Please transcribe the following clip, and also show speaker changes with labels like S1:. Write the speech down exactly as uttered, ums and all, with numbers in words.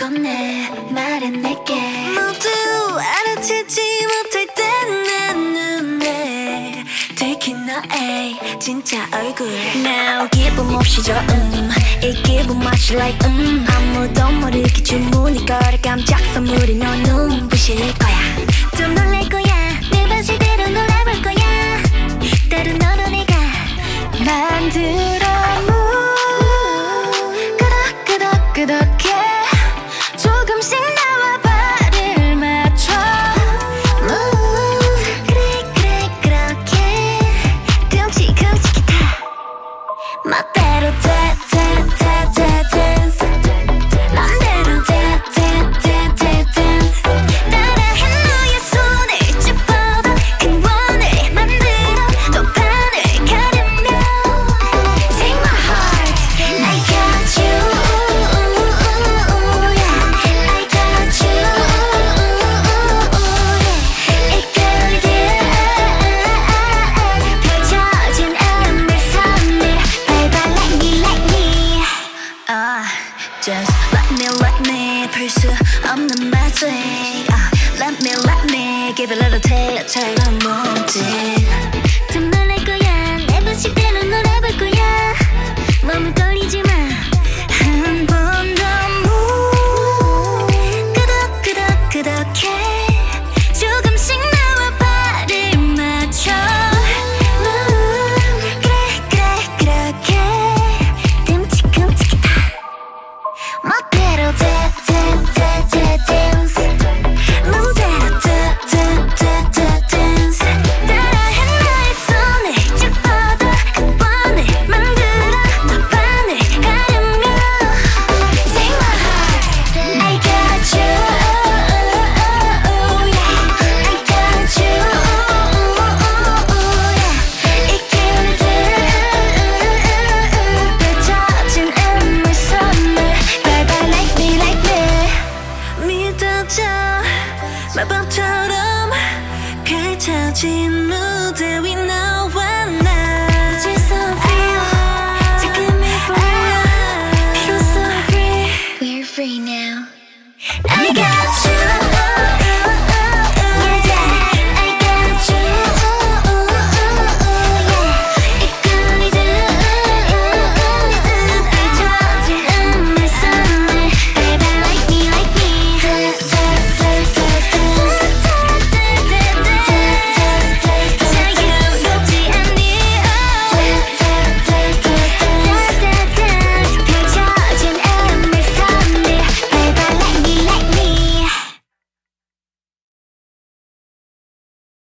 S1: 건네 말해 내게 모두 알아채지 못할 땐 내 눈에 들킨 너의 진짜 얼굴 Now 기분 없이 저 음 이 기분 마치 like 음 아무도 모르게 주문이 걸어 깜짝 선물이 너 눈부실 거야 좀 놀랄 거야 내 방식대로 놀아볼 거야 때론 너도 내가 만들어 move 끄덕끄덕끄덕해 조금씩 나와 발을 맞춰 move 그래 그래 그렇게 끔찍끔찍해 다 멋대로 돼 돼 돼 돼 dance 맘대로 돼 돼 돼 돼 dance 따라해 너의 손을 짚어봐 큰 원을 만들어 또 판을 가르며 Take my heart I got you yeah I got you 이끌게 펼쳐진 안물선을 밟아 like me like me Ah, just let me let me 풀 수 없는 magic Ah, let me let me give it a little taste 처럼 몸짓